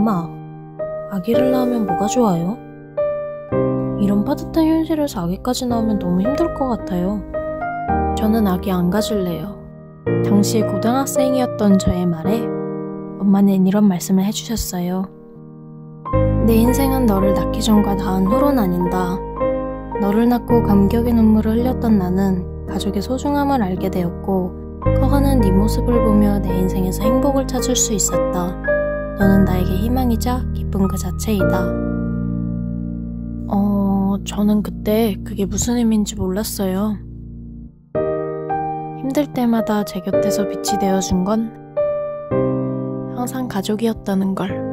엄마, 아기를 낳으면 뭐가 좋아요? 이런 빠듯한 현실에서 아기까지 낳으면 너무 힘들 것 같아요. 저는 아기 안 가질래요. 당시 고등학생이었던 저의 말에 엄마는 이런 말씀을 해주셨어요. 내 인생은 너를 낳기 전과 낳은 후로 나뉜다. 너를 낳고 감격의 눈물을 흘렸던 나는 가족의 소중함을 알게 되었고 커가는 네 모습을 보며 내 인생에서 행복을 찾을 수 있었다. 너는 나에게 희망이자 기쁨 그 자체이다. 저는 그때 그게 무슨 의미인지 몰랐어요. 힘들 때마다 제 곁에서 빛이 되어준 건 항상 가족이었다는 걸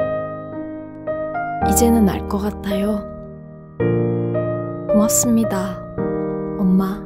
이제는 알 것 같아요. 고맙습니다, 엄마.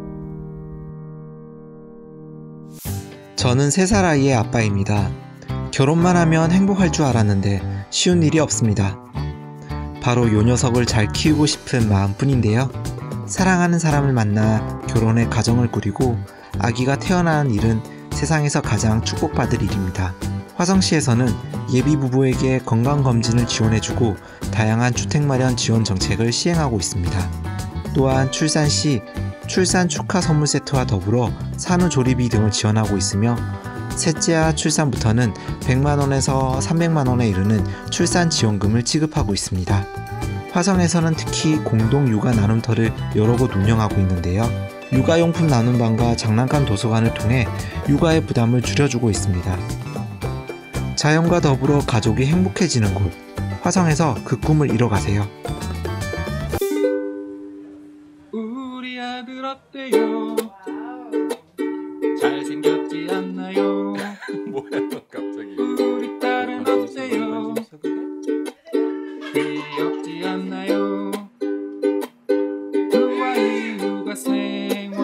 저는 3살 아이의 아빠입니다. 결혼만 하면 행복할 줄 알았는데 쉬운 일이 없습니다. 바로 요 녀석을 잘 키우고 싶은 마음뿐인데요. 사랑하는 사람을 만나 결혼해 가정을 꾸리고 아기가 태어나는 일은 세상에서 가장 축복받을 일입니다. 화성시에서는 예비 부부에게 건강검진을 지원해주고 다양한 주택 마련 지원 정책을 시행하고 있습니다. 또한 출산 시 출산 축하 선물 세트와 더불어 산후조리비 등을 지원하고 있으며 셋째와 출산부터는 100만원에서 300만원에 이르는 출산 지원금을 지급하고 있습니다. 화성에서는 특히 공동 육아 나눔터를 여러 곳 운영하고 있는데요. 육아용품 나눔방과 장난감 도서관을 통해 육아의 부담을 줄여주고 있습니다. 자연과 더불어 가족이 행복해지는 곳, 화성에서 그 꿈을 이뤄가세요. 우리 아들 어때요? 잘생겼지 않나요? 뭐야 갑자기. 우리 딸은 어때요? 귀엽지 않나요? 두 아이 육아 생활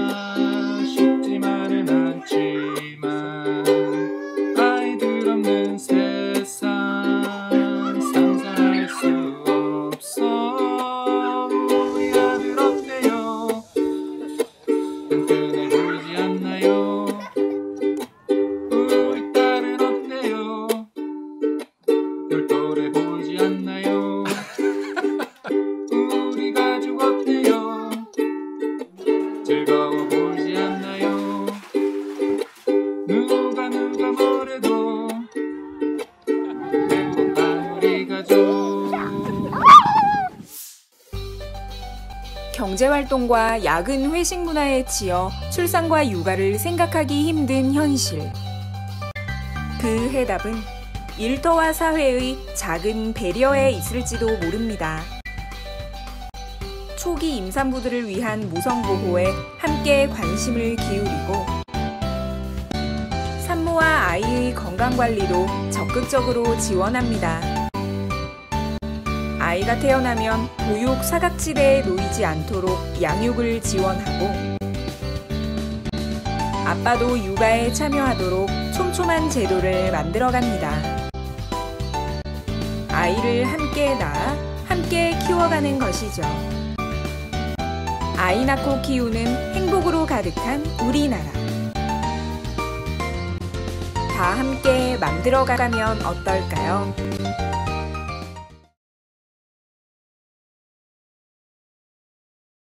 쉽지만은 않지만 아이들 없는 세상 상상할 수 없어. 우리 아들 어때요? 든든해 보이지 않나요? 우리 딸은 어때요? 똘똘해 보이지 않나요? 우리 가족 어때요? 즐거워 보이지 않나요? 누가 뭐래도 행복한 우리 가족. 경제활동과 야근 회식 문화에 치여 출산과 육아를 생각하기 힘든 현실. 그 해답은 일터와 사회의 작은 배려에 있을지도 모릅니다. 초기 임산부들을 위한 모성보호에 함께 관심을 기울이고 산모와 아이의 건강관리도 적극적으로 지원합니다. 아이가 태어나면 보육 사각지대에 놓이지 않도록 양육을 지원하고 아빠도 육아에 참여하도록 촘촘한 제도를 만들어갑니다. 아이를 함께 낳아 함께 키워가는 것이죠. 아이 낳고 키우는 행복으로 가득한 우리나라. 다 함께 만들어가면 어떨까요?